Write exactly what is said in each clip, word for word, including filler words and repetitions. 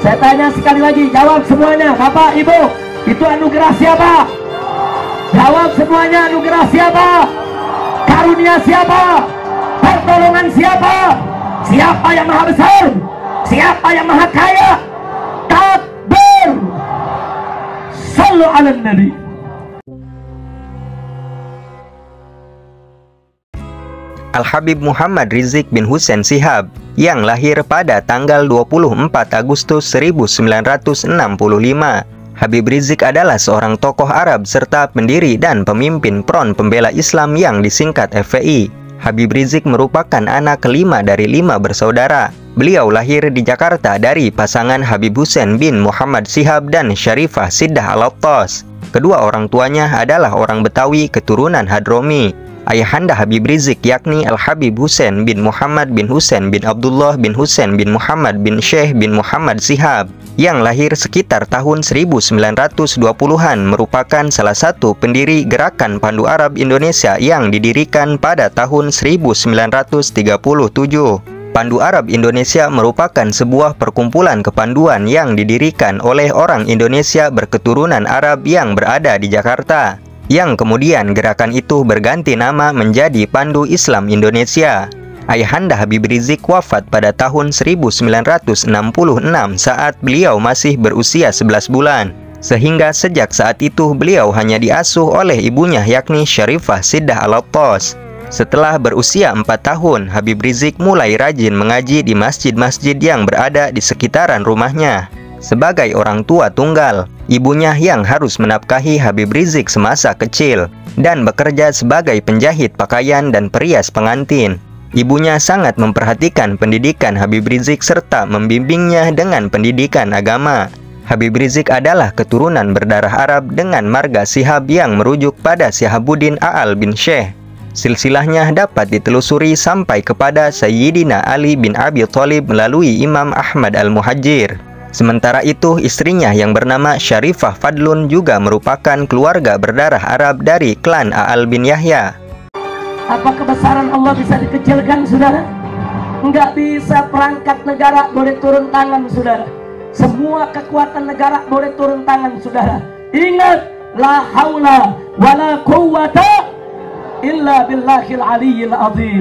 Saya tanya sekali lagi, jawab semuanya, Bapak, Ibu, itu anugerah siapa? Jawab semuanya, anugerah siapa? Karunia siapa? Pertolongan siapa? Siapa yang maha besar? Siapa yang maha kaya? Takbir. Sallu ala Nabi. Al-Habib Muhammad Rizik bin Hussein Shihab yang lahir pada tanggal dua puluh empat Agustus seribu sembilan ratus enam puluh lima. Habib Rizik adalah seorang tokoh Arab serta pendiri dan pemimpin Front Pembela Islam yang disingkat F P I. Habib Rizik merupakan anak kelima dari lima bersaudara. Beliau lahir di Jakarta dari pasangan Habib Hussein bin Muhammad Shihab dan Syarifah Siddah Al-Attas. Kedua orang tuanya adalah orang Betawi keturunan Hadromi. Ayahanda Habib Rizik yakni Al-Habib Hussein bin Muhammad bin Hussein bin Abdullah bin Hussein bin Muhammad bin Syekh bin Muhammad Shihab yang lahir sekitar tahun seribu sembilan ratus dua puluhan merupakan salah satu pendiri Gerakan Pandu Arab Indonesia yang didirikan pada tahun seribu sembilan ratus tiga puluh tujuh. Pandu Arab Indonesia merupakan sebuah perkumpulan kepanduan yang didirikan oleh orang Indonesia berketurunan Arab yang berada di Jakarta, yang kemudian gerakan itu berganti nama menjadi Pandu Islam Indonesia. Ayahanda Habib Rizik wafat pada tahun seribu sembilan ratus enam puluh enam saat beliau masih berusia sebelas bulan. Sehingga sejak saat itu beliau hanya diasuh oleh ibunya yakni Syarifah Siddah Al-Attas. Setelah berusia empat tahun, Habib Rizik mulai rajin mengaji di masjid-masjid yang berada di sekitaran rumahnya. Sebagai orang tua tunggal, ibunya yang harus menafkahi Habib Rizik semasa kecil dan bekerja sebagai penjahit pakaian dan perias pengantin. Ibunya sangat memperhatikan pendidikan Habib Rizik serta membimbingnya dengan pendidikan agama. Habib Rizik adalah keturunan berdarah Arab dengan marga Shihab yang merujuk pada Syihabuddin A'al bin Syekh. Silsilahnya dapat ditelusuri sampai kepada Sayyidina Ali bin Abi Thalib melalui Imam Ahmad Al-Muhajir. Sementara itu, istrinya yang bernama Syarifah Fadlun juga merupakan keluarga berdarah Arab dari klan A'al bin Yahya. Apa kebesaran Allah bisa dikecilkan, saudara? Enggak bisa. Perangkat negara boleh turun tangan, saudara. Semua kekuatan negara boleh turun tangan, saudara. Ingat, la haula wala quwwata illa billahil aliyyil azim.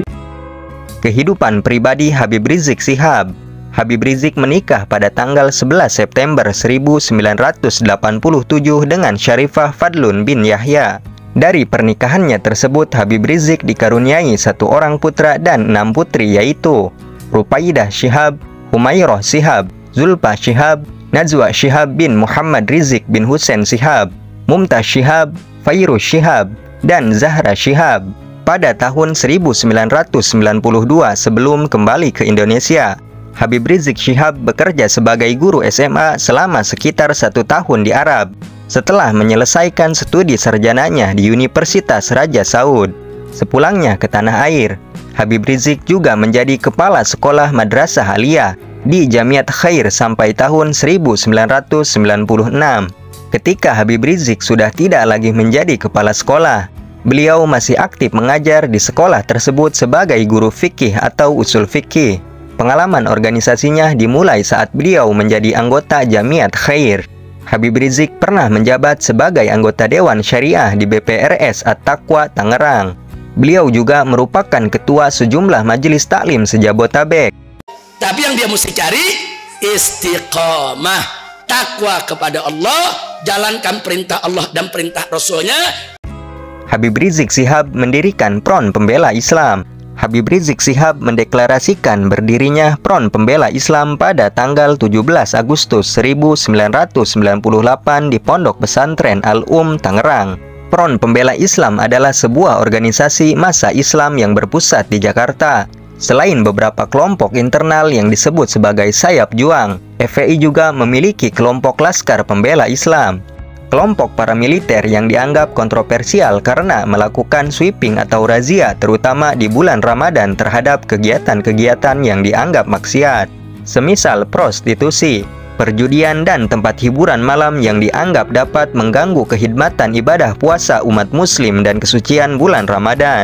Kehidupan pribadi Habib Rizik Shihab. Habib Rizik menikah pada tanggal sebelas September seribu sembilan ratus delapan puluh tujuh dengan Syarifah Fadlun bin Yahya. Dari pernikahannya tersebut, Habib Rizik dikaruniai satu orang putra dan enam putri, yaitu Rupaidah Shihab, Humairah Shihab, Zulfa Shihab, Najwa Shihab bin Muhammad Rizik bin Hussein Shihab, Mumtaz Shihab, Fairuz Shihab, dan Zahra Shihab. Pada tahun seribu sembilan ratus sembilan puluh dua sebelum kembali ke Indonesia, Habib Rizik Shihab bekerja sebagai guru S M A selama sekitar satu tahun di Arab. Setelah menyelesaikan studi sarjananya di Universitas Raja Saud, sepulangnya ke tanah air, Habib Rizik juga menjadi kepala sekolah madrasah aliyah di Jamiat Khair sampai tahun seribu sembilan ratus sembilan puluh enam. Ketika Habib Rizik sudah tidak lagi menjadi kepala sekolah, beliau masih aktif mengajar di sekolah tersebut sebagai guru fikih atau usul fikih. Pengalaman organisasinya dimulai saat beliau menjadi anggota Jamiat Khair. Habib Rizik pernah menjabat sebagai anggota Dewan Syariah di B P R S At-Taqwa, Tangerang. Beliau juga merupakan ketua sejumlah majelis taklim se-Jabotabek. Tapi yang dia mesti cari istiqomah, takwa kepada Allah, jalankan perintah Allah dan perintah Rasulnya. Habib Rizik Shihab mendirikan Front Pembela Islam. Habib Rizik Shihab mendeklarasikan berdirinya Front Pembela Islam pada tanggal tujuh belas Agustus seribu sembilan ratus sembilan puluh delapan di Pondok Pesantren Al-Um, Tangerang. Front Pembela Islam adalah sebuah organisasi massa Islam yang berpusat di Jakarta. Selain beberapa kelompok internal yang disebut sebagai sayap juang, F P I juga memiliki kelompok Laskar Pembela Islam. Kelompok paramiliter yang dianggap kontroversial karena melakukan sweeping atau razia terutama di bulan Ramadan terhadap kegiatan-kegiatan yang dianggap maksiat, semisal prostitusi, perjudian, dan tempat hiburan malam yang dianggap dapat mengganggu kekhidmatan ibadah puasa umat muslim dan kesucian bulan Ramadan.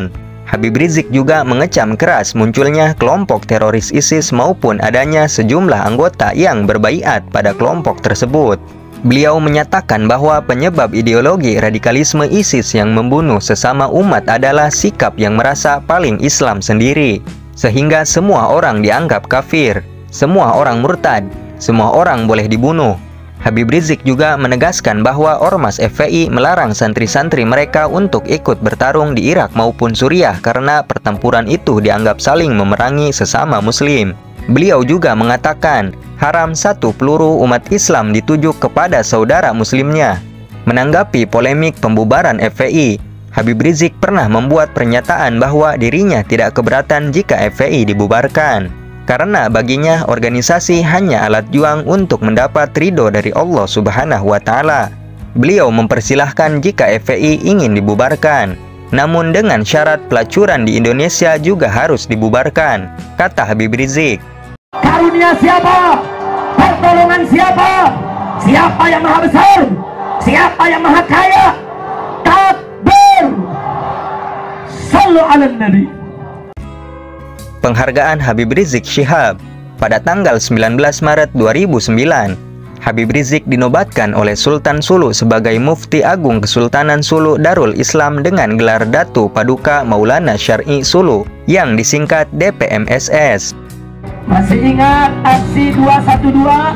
Habib Rizik juga mengecam keras munculnya kelompok teroris ISIS maupun adanya sejumlah anggota yang berbaiat pada kelompok tersebut. Beliau menyatakan bahwa penyebab ideologi radikalisme ISIS yang membunuh sesama umat adalah sikap yang merasa paling Islam sendiri, sehingga semua orang dianggap kafir, semua orang murtad, semua orang boleh dibunuh. Habib Rizik juga menegaskan bahwa Ormas F P I melarang santri-santri mereka untuk ikut bertarung di Irak maupun Suriah karena pertempuran itu dianggap saling memerangi sesama muslim. Beliau juga mengatakan, haram satu peluru umat Islam dituju kepada saudara muslimnya. Menanggapi polemik pembubaran F P I, Habib Rizik pernah membuat pernyataan bahwa dirinya tidak keberatan jika F P I dibubarkan, karena baginya organisasi hanya alat juang untuk mendapat ridho dari Allah Subhanahu wa Ta'ala. Beliau mempersilahkan jika F P I ingin dibubarkan, namun dengan syarat pelacuran di Indonesia juga harus dibubarkan, kata Habib Rizik. Karunia siapa? Pertolongan siapa? Siapa yang maha besar? Siapa yang maha kaya? Takbir! Sallu ala Nabi. Penghargaan Habib Rizik Syihab. Pada tanggal sembilan belas Maret dua ribu sembilan, Habib Rizik dinobatkan oleh Sultan Sulu sebagai Mufti Agung Kesultanan Sulu Darul Islam dengan gelar Datu Paduka Maulana Syar'i Sulu yang disingkat D P M S S. Masih ingat aksi dua satu dua?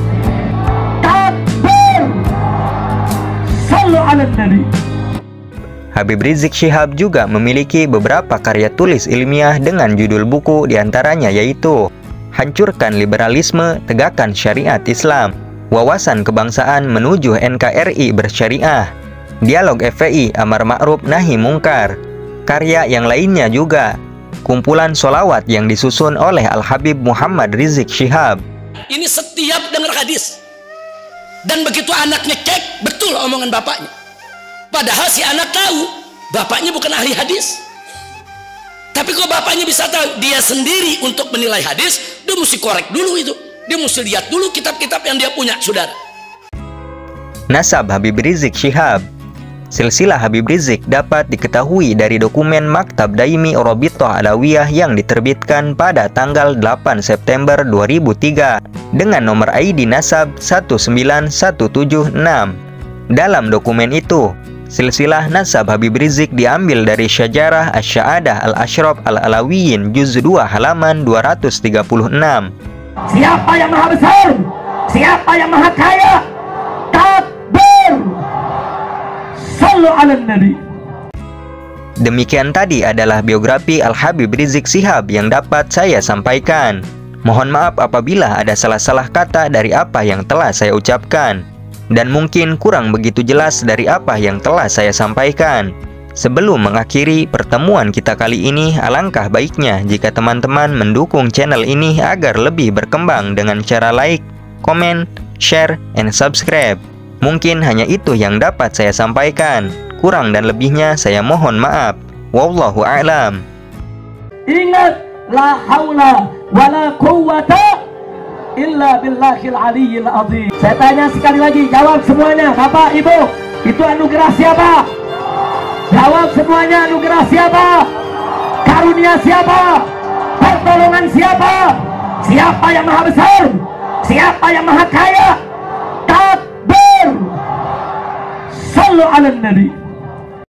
Takbir! Sallu ala Nabi. Habib Rizik Syihab juga memiliki beberapa karya tulis ilmiah dengan judul buku diantaranya yaitu Hancurkan Liberalisme, Tegakkan Syariat Islam, Wawasan Kebangsaan Menuju N K R I Bersyariah, Dialog F P I Amar Ma'ruf Nahi Mungkar. Karya yang lainnya juga kumpulan solawat yang disusun oleh Al-Habib Muhammad Rizik Syihab. Ini setiap dengar hadis, dan begitu anaknya cek betul omongan bapaknya, padahal si anak tahu bapaknya bukan ahli hadis. Tapi kok bapaknya bisa tahu? Dia sendiri untuk menilai hadis, dia mesti korek dulu itu, dia mesti lihat dulu kitab-kitab yang dia punya, saudara. Nasab Habib Rizik Syihab. Silsilah Habib Rizik dapat diketahui dari dokumen Maktab Daimi Rabithah Alawiyah yang diterbitkan pada tanggal delapan September dua ribu tiga dengan nomor I D nasab satu sembilan satu tujuh enam. Dalam dokumen itu, silsilah nasab Habib Rizik diambil dari Syajarah Asy-Sya'adah Al-Asyraf Al-Alawiyin juz dua halaman dua ratus tiga puluh enam. Siapa yang maha besar? Siapa yang maha kaya? Takbir! Sallu ala Nabi. Demikian tadi adalah biografi Al-Habib Rizik Syihab yang dapat saya sampaikan. Mohon maaf apabila ada salah-salah kata dari apa yang telah saya ucapkan, dan mungkin kurang begitu jelas dari apa yang telah saya sampaikan. Sebelum mengakhiri pertemuan kita kali ini, alangkah baiknya jika teman-teman mendukung channel ini agar lebih berkembang dengan cara like, komen, share, and subscribe. Mungkin hanya itu yang dapat saya sampaikan. Kurang dan lebihnya saya mohon maaf. Wallahu a'lam. Ingat, la haula wala quwwata illa billahil aliyyil azim. Saya tanya sekali lagi, jawab semuanya. Bapak, Ibu, itu anugerah siapa? Jawab semuanya, anugerah siapa? Karunia siapa? Pertolongan siapa? Siapa yang maha besar? Siapa yang maha kaya? Takbir! Sallu ala Nabi.